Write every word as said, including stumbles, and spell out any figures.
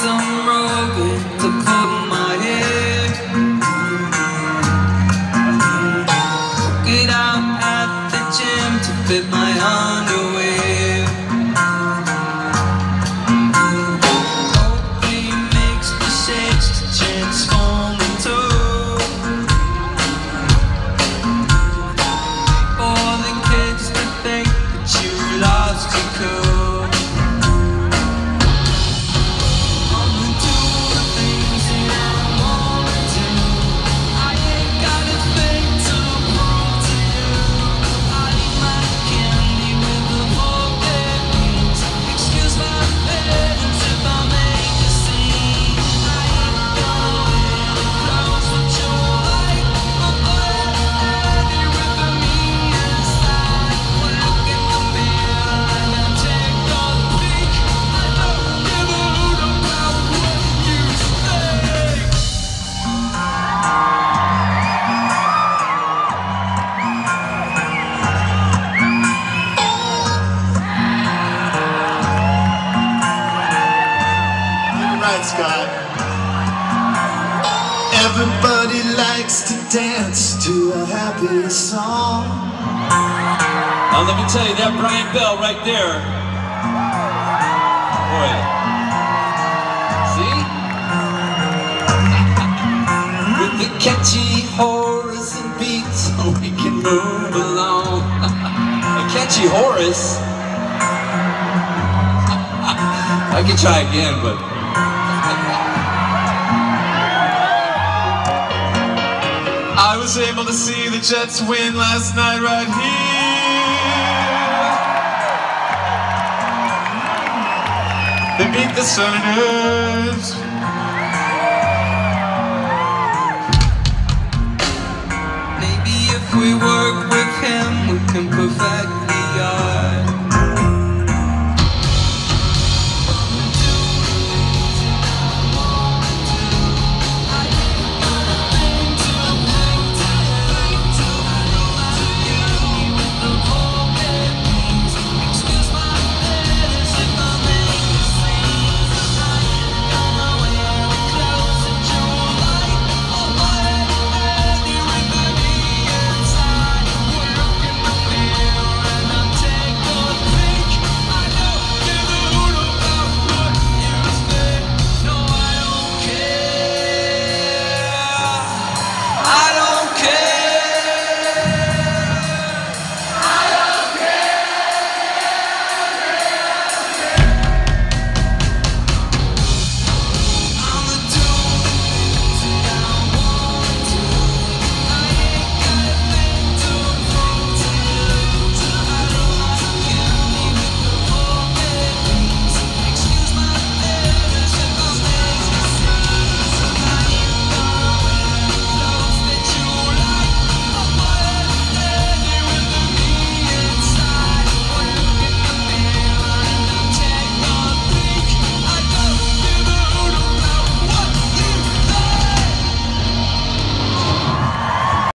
some rubber to put in my head. Took it out at the gym to fit my underwear. Hopefully makes the shakes to transform into all the kids to think that you lost your cool. Scott. Everybody likes to dance to a happy song. Now let me tell you, that Brian Bell right there, boy, see? With the catchy chorus and beats, so we can move along. A catchy chorus? I can try again, but I was able to see the Jets win last night right here. They beat the Senators. Maybe if we work with him, we can perfect